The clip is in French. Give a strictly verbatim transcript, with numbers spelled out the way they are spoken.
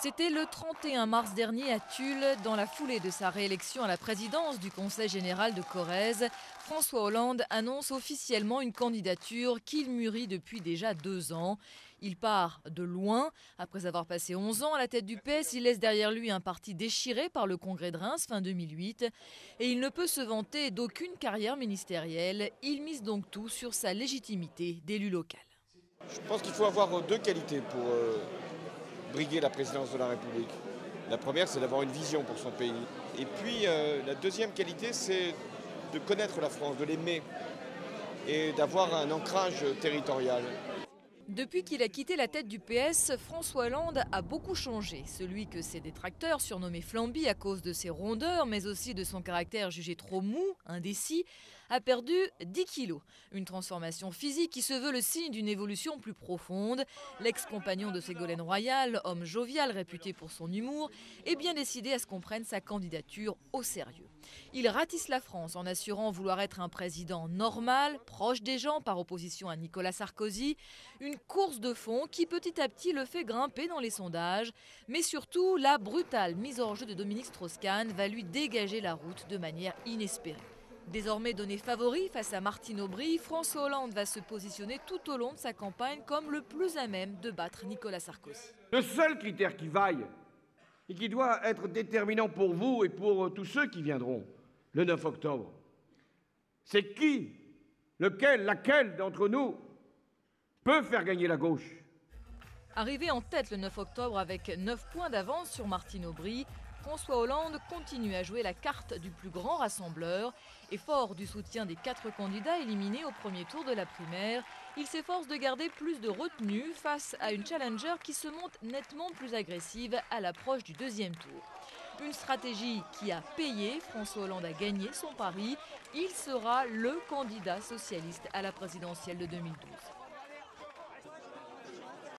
C'était le trente et un mars dernier à Tulle, dans la foulée de sa réélection à la présidence du Conseil général de Corrèze. François Hollande annonce officiellement une candidature qu'il mûrit depuis déjà deux ans. Il part de loin. Après avoir passé onze ans à la tête du P S, il laisse derrière lui un parti déchiré par le Congrès de Reims fin deux mille huit. Et il ne peut se vanter d'aucune carrière ministérielle. Il mise donc tout sur sa légitimité d'élu local. Je pense qu'il faut avoir deux qualités pour euh, briguer la présidence de la République. La première, c'est d'avoir une vision pour son pays. Et puis, euh, la deuxième qualité, c'est de connaître la France, de l'aimer et d'avoir un ancrage territorial. Depuis qu'il a quitté la tête du P S, François Hollande a beaucoup changé. Celui que ses détracteurs surnommaient Flamby à cause de ses rondeurs, mais aussi de son caractère jugé trop mou, indécis, a perdu dix kilos. Une transformation physique qui se veut le signe d'une évolution plus profonde. L'ex-compagnon de Ségolène Royal, homme jovial réputé pour son humour, est bien décidé à ce qu'on prenne sa candidature au sérieux. Il ratisse la France en assurant vouloir être un président normal, proche des gens par opposition à Nicolas Sarkozy. Une course de fond qui petit à petit le fait grimper dans les sondages. Mais surtout, la brutale mise hors jeu de Dominique Strauss-Kahn va lui dégager la route de manière inespérée. Désormais donné favori face à Martine Aubry, François Hollande va se positionner tout au long de sa campagne comme le plus à même de battre Nicolas Sarkozy. Le seul critère qui vaille et qui doit être déterminant pour vous et pour tous ceux qui viendront le neuf octobre, c'est qui, lequel, laquelle d'entre nous peut faire gagner la gauche. Arrivé en tête le neuf octobre avec neuf points d'avance sur Martine Aubry, François Hollande continue à jouer la carte du plus grand rassembleur. Et fort du soutien des quatre candidats éliminés au premier tour de la primaire, il s'efforce de garder plus de retenue face à une challenger qui se montre nettement plus agressive à l'approche du deuxième tour. Une stratégie qui a payé. François Hollande a gagné son pari. Il sera le candidat socialiste à la présidentielle de deux mille douze.